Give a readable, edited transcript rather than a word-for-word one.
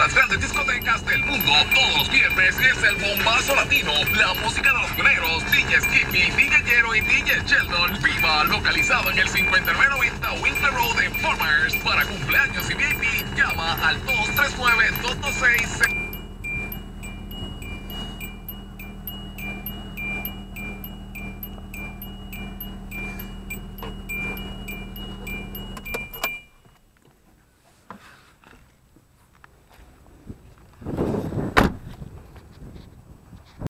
las grandes discotecas del mundo. Todos los viernes es el bombazo latino. La música de los pioneros, DJ Skippy, DJ Jero y DJ Sheldon. Viva, localizado en el 5990 Winkler Road en Fort Myers. Para cumpleaños y VIP, llama al 239-226